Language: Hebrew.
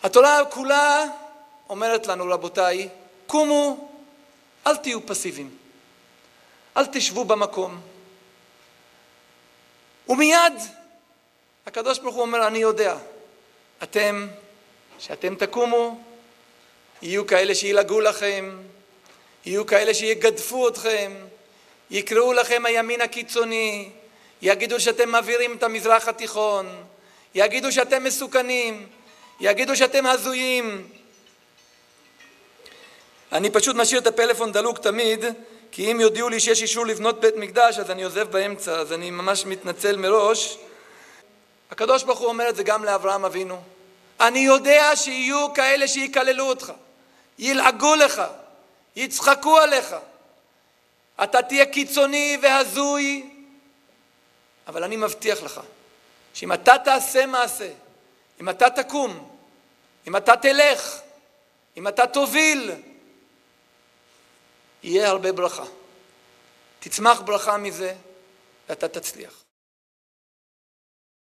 התורה כולה אומרת לנו, רבותיי, קומו, אל תהיו פסיביים, אל תשבו במקום. ומיד הקדוש ברוך הוא אומר, אני יודע, שאתם תקומו, יהיו כאלה שילגעו לכם, יהיו כאלה שיגדפו אתכם, יקראו לכם הימין הקיצוני, יגידו שאתם מעבירים את המזרח התיכון, יגידו שאתם מסוכנים, יגידו שאתם הזויים. אני פשוט משאיר את הפלאפון דלוק תמיד, כי אם יודיעו לי שיש אישור לבנות בית מקדש, אז אני עוזב באמצע, אז אני ממש מתנצל מראש. הקדוש ברוך הוא אומר את זה גם לאברהם אבינו. אני יודע שיהיו כאלה שיקללו אותך, ילעגו לך, יצחקו עליך. אתה תהיה קיצוני והזוי, אבל אני מבטיח לך, שאם אתה תעשה מעשה, אם אתה תקום, אם אתה תלך, אם אתה תוביל, יהיה הרבה ברכה. תצמח ברכה מזה, ואתה תצליח.